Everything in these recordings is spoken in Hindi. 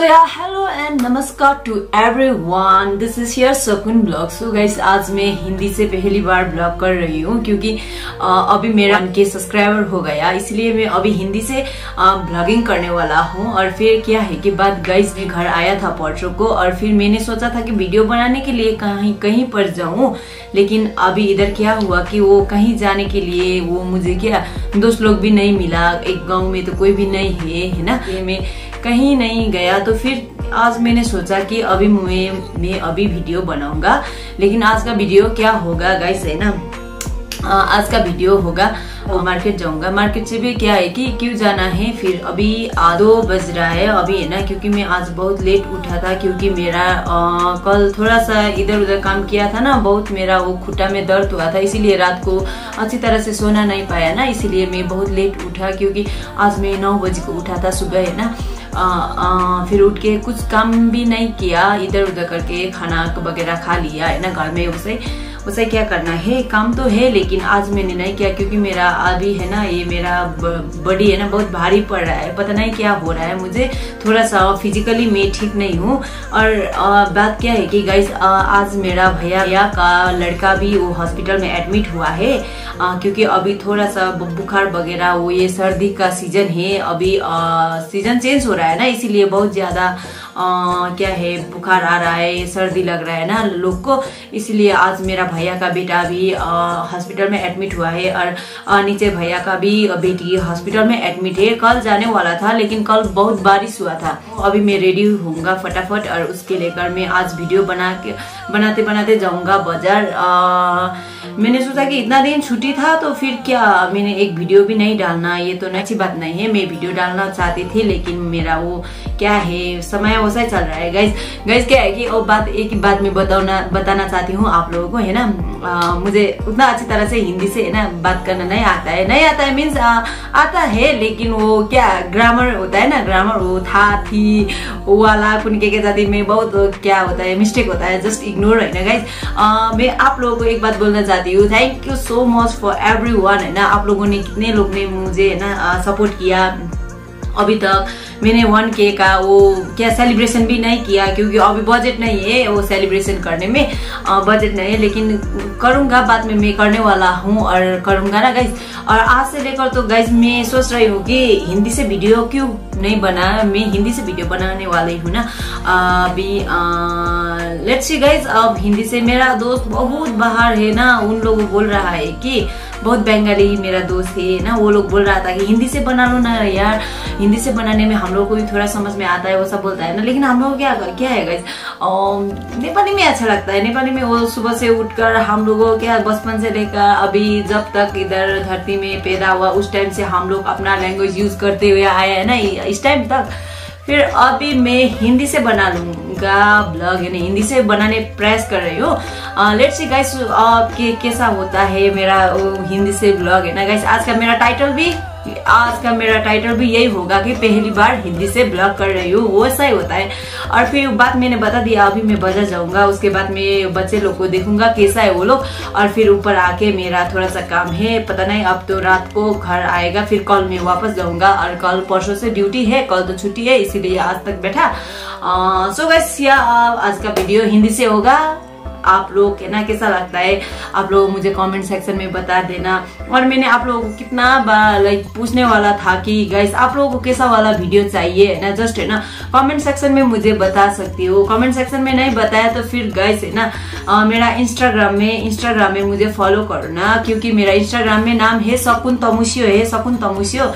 हेलो एंड नमस्कार to everyone, this is here Sakun blog. So guys, आज मैं हिंदी से पहली बार ब्लॉग कर रही हूँ क्योंकि अभी मेरा 1K सब्सक्राइबर हो गया, इसलिए मैं अभी हिंदी से ब्लॉगिंग करने वाला हूँ। और फिर क्या है कि बात गाइस, मैं घर आया था परसों को और फिर मैंने सोचा था कि वीडियो बनाने के लिए कहीं पर जाऊँ, लेकिन अभी इधर क्या हुआ कि वो कहीं जाने के लिए वो मुझे क्या दोस्त लोग भी नहीं मिला, एक गाँव में तो कोई भी नहीं है ना, मैं कहीं नहीं गया। तो फिर आज मैंने सोचा कि अभी मैं अभी वीडियो बनाऊंगा। लेकिन आज का वीडियो क्या होगा गाइस है ना, आज का वीडियो होगा मार्केट जाऊंगा। मार्केट से भी क्या है कि क्यों जाना है, फिर अभी 2 बज रहा है अभी है ना, क्योंकि मैं आज बहुत लेट उठा था क्योंकि मेरा कल थोड़ा सा इधर उधर काम किया था ना, बहुत मेरा वो खुट्टा में दर्द हुआ था, इसीलिए रात को अच्छी तरह से सोना नहीं पाया ना, इसीलिए मैं बहुत लेट उठा। क्योंकि आज मैं 9 बजे को उठा था सुबह है ना। फिर उठ के कुछ काम भी नहीं किया, इधर उधर करके खाना वगैरह खा लिया है ना घर में। उसे क्या करना है, काम तो है, लेकिन आज मैंने नहीं किया क्योंकि मेरा अभी है ना, ये मेरा बॉडी है ना बहुत भारी पड़ रहा है, पता नहीं क्या हो रहा है मुझे, थोड़ा सा फिजिकली मैं ठीक नहीं हूँ। और बात क्या है कि गाइस, आज मेरा भैया का लड़का भी वो हॉस्पिटल में एडमिट हुआ है क्योंकि अभी थोड़ा सा बुखार वगैरह, वो ये सर्दी का सीजन है, अभी सीजन चेंज हो रहा है ना, इसीलिए बहुत ज्यादा क्या है बुखार आ रहा है, सर्दी लग रहा है ना लोग को, इसलिए आज मेरा भैया का बेटा भी हॉस्पिटल में एडमिट हुआ है। और नीचे भैया का भी बेटी हॉस्पिटल में एडमिट है। कल जाने वाला था लेकिन कल बहुत बारिश हुआ था। अभी मैं रेडी होऊंगा फटाफट और उसके लेकर मैं आज वीडियो बनाते बनाते जाऊंगा बाजार। मैंने सोचा कि इतना दिन छुट्टी था तो फिर क्या मैंने एक वीडियो भी नहीं डालना, ये तो अच्छी बात नहीं है। मैं वीडियो डालना चाहती थी लेकिन मेरा वो क्या है समय वैसा ही चल रहा है गाइस क्या है कि वो बात एक ही बात में बताना चाहती हूँ आप लोगों को है ना। मुझे उतना अच्छी तरह से हिंदी से है ना बात करना नहीं आता है मीन्स आता है, लेकिन वो क्या ग्रामर होता है ना, ग्रामर वो था थी वो वाला कुनके के जाति में बहुत क्या होता है मिस्टेक होता है, जस्ट इग्नोर है ना गाइस। मैं आप लोगों को एक बात बोलना चाहती हूँ, thank you so much for everyone है ना। आप लोगों ने कितने लोग ने मुझे है ना सपोर्ट किया अभी तक। मैंने 1K का वो क्या सेलिब्रेशन भी नहीं किया क्योंकि अभी बजट नहीं है वो सेलिब्रेशन करने में, बजट नहीं है, लेकिन करूंगा बाद में, मैं करने वाला हूँ और करूंगा ना गाइस। और आज से लेकर तो गाइस मैं सोच रही हूँ कि हिंदी से वीडियो क्यों नहीं बना, मैं हिंदी से वीडियो बनाने वाली हूँ ना अभी। लेट्स सी गाइस, अब हिंदी से मेरा दोस्त बहुत बाहर है ना, उन लोगों बोल रहा है कि बहुत बंगाली मेरा दोस्त है ना, वो लोग बोल रहा था कि हिंदी से बना लो ना यार, हिंदी से बनाने में हम लोग को भी थोड़ा समझ में आता है, वो सब बोलता है ना। लेकिन हम लोग क्या है गाइस, नेपाली में अच्छा लगता है। नेपाली में वो सुबह से उठकर हम लोगों क्या बचपन से लेकर अभी जब तक इधर धरती में पैदा हुआ उस टाइम से हम लोग अपना लैंग्वेज यूज करते हुए आए हैं ना इस टाइम तक। फिर अभी मैं हिंदी से बना लूंगा ब्लॉग है ना, हिंदी से बनाने प्रयास कर रही हूँ। लेट्स सी गाइस कैसा होता है मेरा हिंदी से ब्लॉग है ना गाइस। आज का मेरा टाइटल भी यही होगा कि पहली बार हिंदी से ब्लॉग कर रही हूँ, वो ऐसा ही होता है। और फिर बात मैंने बता दिया, अभी मैं बाजार जाऊंगा, उसके बाद मैं बच्चे लोग को देखूंगा कैसा है वो लोग, और फिर ऊपर आके मेरा थोड़ा सा काम है, पता नहीं अब तो रात को घर आएगा, फिर कल मैं वापस जाऊंगा। और कल परसों से ड्यूटी है, कल तो छुट्टी है, इसीलिए आज तक बैठा। सो गाइस, आज का वीडियो हिंदी से होगा। आप लोग है ना कैसा लगता है, आप लोग मुझे कमेंट सेक्शन में बता देना। और मैंने आप लोगों को कितना बार पूछने वाला था कि गाइस आप लोगों को कैसा वाला वीडियो चाहिए है ना, जस्ट है ना कमेंट सेक्शन में मुझे बता सकती हो। कमेंट सेक्शन में नहीं बताया तो फिर गाइस है ना मेरा इंस्टाग्राम में मुझे फॉलो करना, क्योंकि मेरा इंस्टाग्राम में नाम है सकून तमुस्यो है, सकून तमुस्यो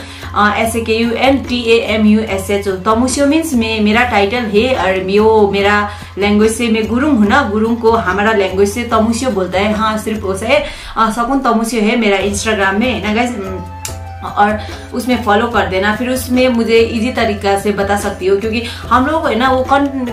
SAKUNTAMUSH। तमुस्यो मीन्स मेरा टाइटल है और वो मेरा लैंग्वेज से मैं गुरुङ हूँ ना, गुरुङ को हमारा लैंग्वेज से तमुस्यो बोलता है, हाँ सिर्फ उसे सकून तमुस्यो है मेरा इंस्टाग्राम में है ना गाइस। और उसमें फॉलो कर देना, फिर उसमें मुझे इजी तरीका से बता सकती हो, क्योंकि हम लोग है ना वो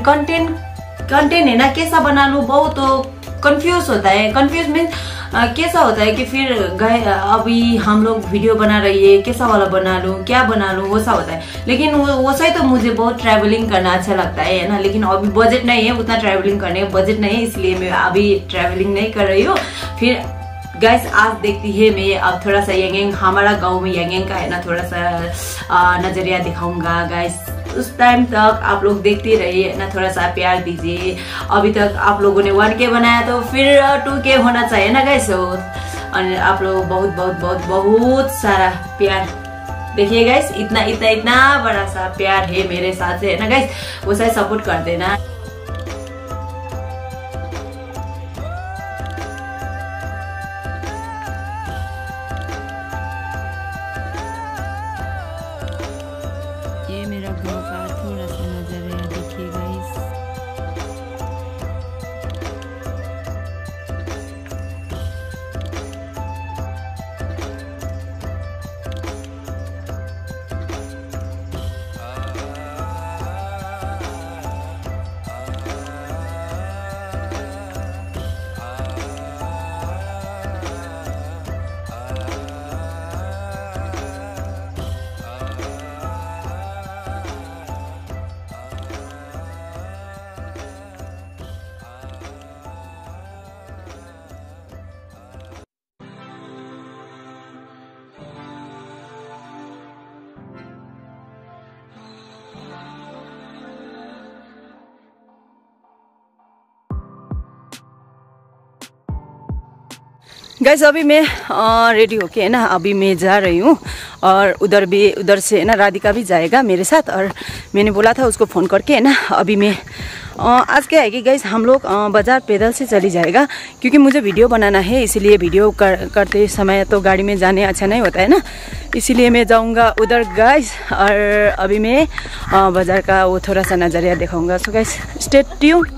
कंटेंट है ना कैसा बना लूं, बहुत कंफ्यूज होता है। कंफ्यूज मीन्स कैसा होता है कि फिर अभी हम लोग वीडियो बना रही है, कैसा वाला बना लूं, क्या बना लूं, वैसा होता है। लेकिन वैसा ही तो मुझे बहुत ट्रैवलिंग करना अच्छा लगता है ना, लेकिन अभी बजट नहीं है उतना ट्रैवलिंग करने का, बजट नहीं है, इसलिए मैं अभी ट्रैवलिंग नहीं कर रही हूँ। फिर गाइस आज देखती है मैं अब थोड़ा सा यंग हमारा गांव में यंग का है ना, थोड़ा सा नजरिया दिखाऊंगा गाइस। उस टाइम तक आप लोग देखते रहिए ना, थोड़ा सा प्यार दीजिए। अभी तक आप लोगों ने 1K बनाया तो फिर 2K होना चाहिए ना गाइस। और आप लोग बहुत बहुत बहुत बहुत सारा प्यार देखिए गाइस, इतना इतना इतना बड़ा सा प्यार है मेरे साथ से है ना गाइस, वो सारे सपोर्ट कर देना। ये मेरा गांव का थोड़ा सा नजारा देखिए गाइस। गाइस अभी मैं रेडी होके है ना, अभी मैं जा रही हूँ और उधर से है ना राधिका भी जाएगा मेरे साथ। और मैंने बोला था उसको फ़ोन करके है ना, अभी मैं आज क्या है कि गाइस हम लोग बाज़ार पैदल से चली जाएगा, क्योंकि मुझे वीडियो बनाना है, इसीलिए वीडियो करते समय तो गाड़ी में जाने अच्छा नहीं होता है ना, इसीलिए मैं जाऊँगा उधर गाइस। और अभी मैं बाज़ार का वो थोड़ा सा नज़रिया दिखाऊँगा। So guys stay tuned.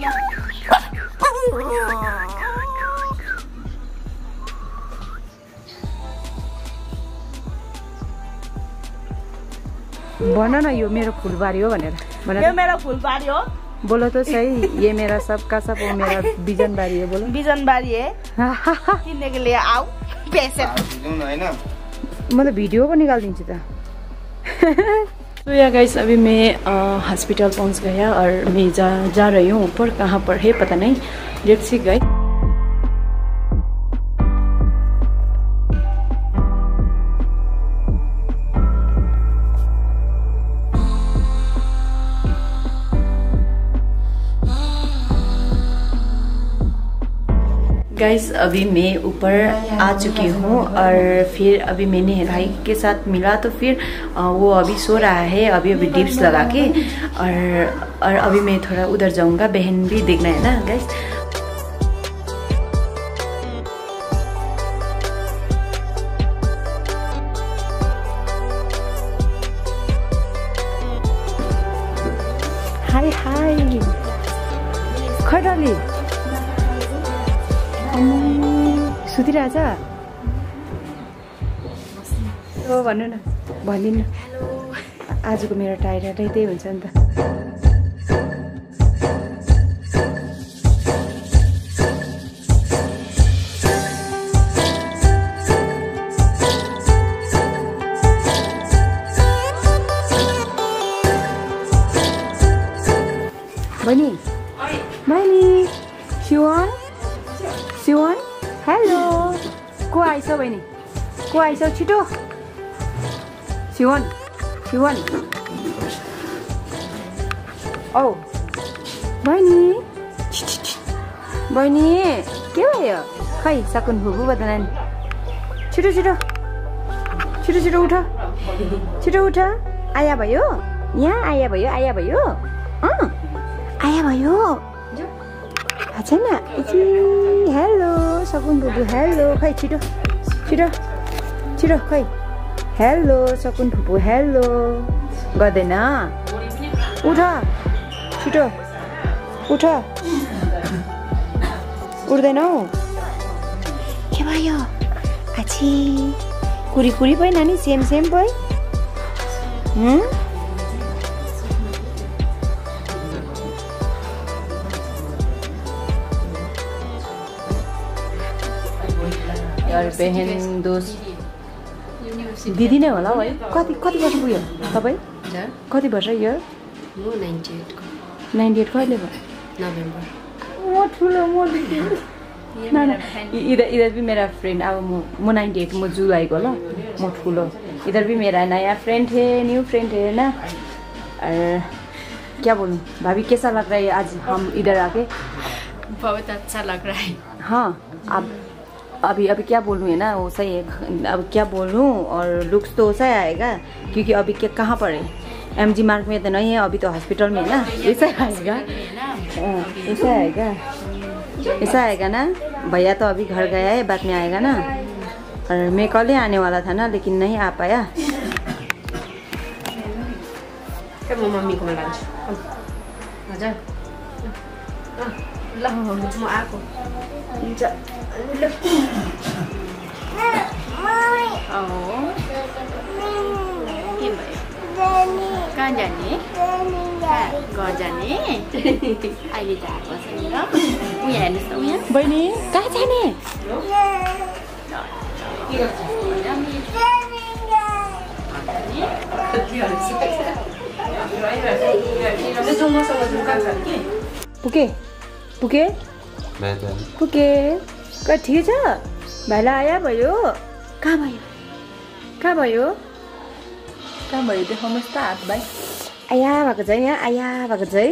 भन न यो मेरो फुलबारी हो भनेर भन। यो मेरो फुलबारी हो। बोलो तो सही। ये मेरा सबका सब वो मेरा बिजनबारी है। बोलो बिजनबारी है। किन्ने के लिए आओ पैसे मतलब वीडियो को निकाल दिन्छु त। तो या गाइस अभी मैं हॉस्पिटल पहुंच गया और मैं जा रही हूँ ऊपर। कहाँ पर है पता नहीं, लेट्स सी गाइस। गाइस अभी मैं ऊपर आ चुकी हूँ और फिर अभी मैंने भाई के साथ मिला तो फिर वो अभी सो रहा है, अभी डिप्स लगा के। और अभी मैं थोड़ा उधर जाऊँगा, बहन भी देखना है ना गाइस। हाय हाय खडाली सुतिरहेछ हो भन्नु न, भनिदिनु न। आजको मेरो टाइडै त्यही हुन्छ नि त। बहिनी बहिनी शिवन शिवन हेलो को आइस बहिनी, को आइस छिटो। शिवन शिवन औ बहिनी बहिनी के भयो खै सकुन भुबु बदना नि। छिटो छिटो छिटो छिटो उठ, छिटो उठ। आया भयो यहाँ, आया भयो, आया भयो, आया भयो। अच्छा ना हेलो सकुन भुबु हेलो। खै छिटो छिटो छिटो खै हेलो सकुन भुबु हेलो। गर्दैन उठ छिटो उठ। उठ्दैनौ के भयो? आछि कुरी कुरी पो नानी, सेम सेम पो। यार बहन दोस्त दिदी नै होला है। कति कति वर्ष पुग्यो तपाईँ? कति वर्ष यो? 98 98 कहिले भयो? नोभेम्बर। म ठुलो म दिदी इधर भी मेरा फ्रेंड। अब म 98 म जुलाई को ल म ठुलो। इधर भी मेरा नया फ्रेंड है, न्यू फ्रेंड है ना। और क्या बोलूँ भाभी, कैसा लग रहा है आज हम इधर आके? बहुत अच्छा लग रहा है। हाँ अब अभी क्या बोलूँ है ना, वो सही है। अब क्या बोलूँ, और लुक्स तो वैसा आएगा क्योंकि अभी क्या कहाँ पर है, MG मार्ग में तो नहीं है, अभी तो हॉस्पिटल में है ना। ऐसा आएगा, ऐसा आएगा, ऐसा आएगा ना। भैया तो अभी घर गया है, बाद में आएगा ना। और मैं कल ही आने वाला था ना, लेकिन नहीं आ पाया। मम्मी को लान्छु हजुर ल म आएको हुन्छ ल के भयो कहाँ जाने घर जाने अहिले त आएको छ नि ल उहाँ हेर्नुहोस् त उहाँ बहिनी कहाँ जाने? पुगे पुगे पुगे कहाँ ठिक छ? भाइलाई आया भयो? कहाँ भयो? कहाँ भयो? कहाँ भयो देखाउनुहोस् त हात भाइ। आया भएको छ यहाँ, आया भएको छ है।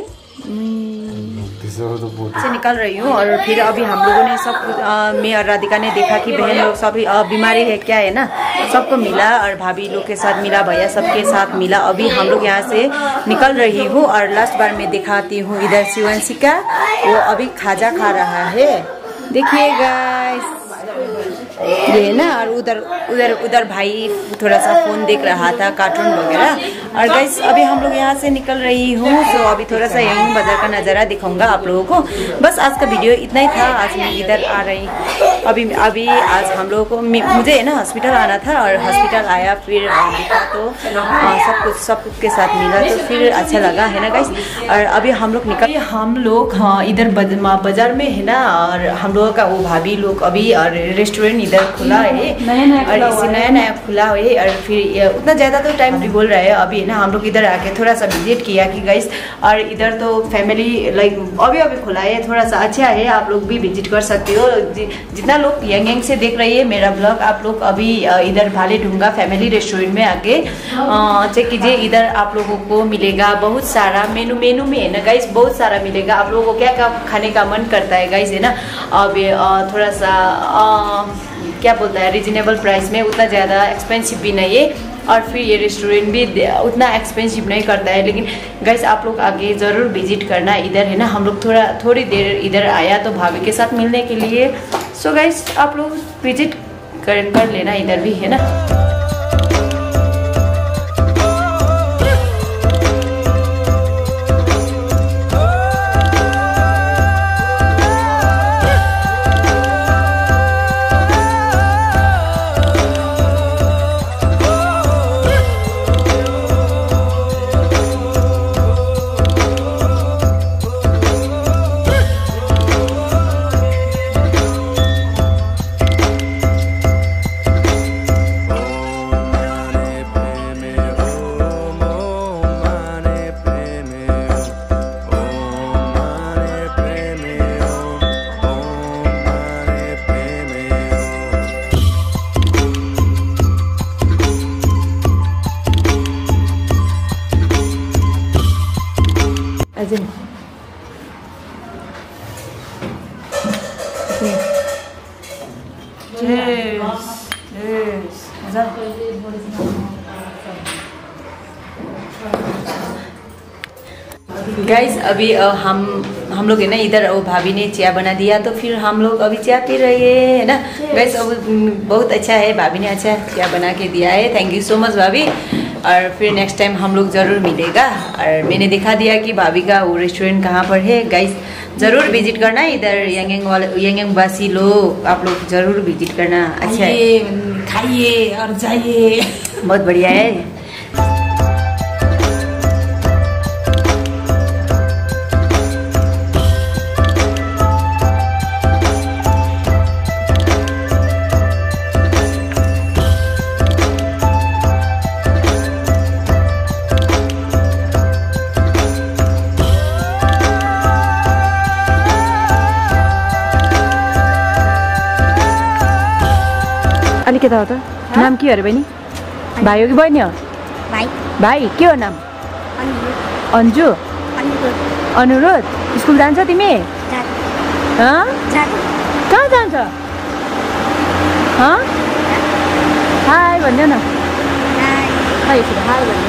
से निकल रही हूँ और फिर अभी हम लोगों ने सब मैं और राधिका ने देखा कि बहन लोग सभी बीमारी है क्या है ना, सबको मिला और भाभी लोग के साथ मिला, भैया सबके साथ मिला। अभी हम लोग यहाँ से निकल रही हूँ और लास्ट बार मैं दिखाती हूँ इधर शिवांशी का, वो अभी खाजा खा रहा है, देखिए गाइस ये ना। और उधर उधर उधर भाई थोड़ा सा फोन देख रहा था, कार्टून वगैरह। और गाइस अभी हम लोग यहाँ से निकल रही हूँ, तो अभी थोड़ा सा यंग बाजार का नज़ारा दिखाऊंगा आप लोगों को। बस आज का वीडियो इतना ही था। आज मैं इधर आ रही अभी आज हम लोगों को मुझे है ना हॉस्पिटल आना था, और हॉस्पिटल आया, फिर देखा तो सब कुछ के साथ मिला, तो फिर अच्छा लगा है ना गाइस। और अभी हम लोग निकल इधर बाजार में है ना, और हम लोगों का वो भाभी लोग अभी और रेस्टोरेंट इधर खुला है, और इसे नया खुला है। और फिर उतना ज़्यादा तो टाइम भी बोल रहा है अभी ना, हम लोग इधर आके थोड़ा सा विजिट किया कि गाइस। और इधर तो फैमिली लाइक अभी खुला है, थोड़ा सा अच्छा है, आप लोग भी विजिट कर सकते हो। जितना लोग यंग से देख रही है मेरा ब्लॉग, आप लोग अभी इधर भाले ढूंगा फैमिली रेस्टोरेंट में आके चेक कीजिए। इधर आप लोगों को मिलेगा बहुत सारा मेनू में है ना गाइस, बहुत सारा मिलेगा। आप लोगों को क्या क्या खाने का मन करता है गाइस है ना। अभी थोड़ा सा क्या बोलता है, रिजनेबल प्राइस में, उतना ज़्यादा एक्सपेंसिव भी नहीं है। और फिर ये रेस्टोरेंट भी उतना एक्सपेंसिव नहीं करता है। लेकिन गाइस आप लोग आगे ज़रूर विजिट करना इधर है ना। हम लोग थोड़ी देर इधर आया तो भाभी के साथ मिलने के लिए। सो गाइस आप लोग विजिट कर लेना इधर भी है ना। गाइस अभी हम लोग है ना इधर वो भाभी ने चाय बना दिया, तो फिर हम लोग अभी चाय पी रहे हैं है ना गाइस। अब बहुत अच्छा है, भाभी ने अच्छा चाय बना के दिया है, थैंक यू सो मच भाभी। और फिर नेक्स्ट टाइम हम लोग ज़रूर मिलेगा। और मैंने दिखा दिया कि भाभी का वो रेस्टोरेंट कहाँ पर है गाइस, ज़रूर विजिट करना इधर। यंगेंग वासी लोग आप लोग ज़रूर विजिट करना, अच्छा है, खाइए और जाइए, बहुत बढ़िया है। के त हो त नाम के हो रे बहिनी भाइ हो कि बहिनी हो भाइ के हो नाम अन्जु अनुरोध स्कुल जान्छ तिमी कहाँ जान्छ हाई भन्देऊ न हाई भन्देऊ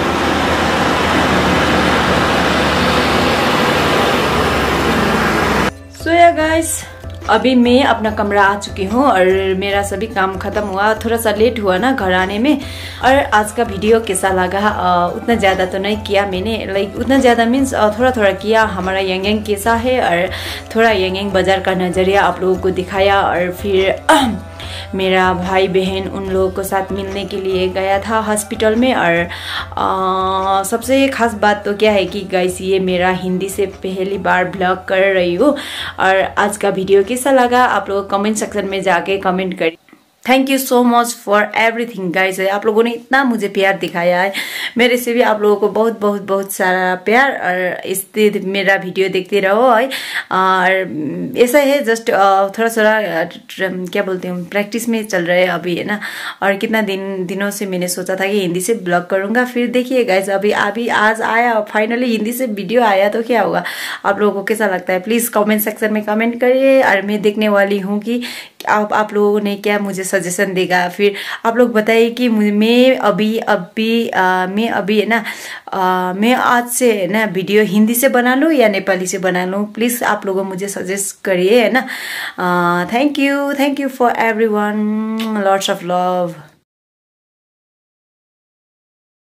सो या गाइस अभी मैं अपना कमरा आ चुकी हूँ और मेरा सभी काम खत्म हुआ। थोड़ा सा लेट हुआ ना घर आने में। और आज का वीडियो कैसा लगा, उतना ज़्यादा तो नहीं किया मैंने, लाइक उतना ज़्यादा मीन्स थोड़ा थोड़ा किया। हमारा यंग कैसा है और थोड़ा यंग बाज़ार का नज़रिया आप लोगों को दिखाया। और फिर मेरा भाई बहन उन लोगों को साथ मिलने के लिए गया था हॉस्पिटल में। और सबसे खास बात तो क्या है कि गाइस ये मेरा हिंदी से पहली बार ब्लॉग कर रही हूँ। और आज का वीडियो कैसा लगा आप लोग कमेंट सेक्शन में जाके कमेंट करिए। Thank you so much for everything guys. आप लोगों ने इतना मुझे प्यार दिखाया है, मेरे से भी आप लोगों को बहुत बहुत बहुत सारा प्यार। और इससे मेरा वीडियो देखते रहो। और ऐसा है जस्ट थोड़ा थोड़ा क्या बोलते हैं प्रैक्टिस में चल रहे हैं अभी, है ना। और कितना दिनों से मैंने सोचा था कि हिंदी से ब्लॉग करूँगा। फिर देखिए गाइस अभी आज आया फाइनली हिंदी से वीडियो आया तो क्या होगा। आप लोगों को कैसा लगता है प्लीज़ कमेंट सेक्शन में कमेंट करिए। और मैं देखने वाली हूँ कि आप लोगों ने क्या मुझे सजेशन देगा। फिर आप लोग बताइए कि मैं अभी है ना मैं आज से है ना वीडियो हिंदी से बना लूँ या नेपाली से बना लूँ। प्लीज़ आप लोगों मुझे सजेस्ट करिए, है ना। Thank you for everyone, lots of love.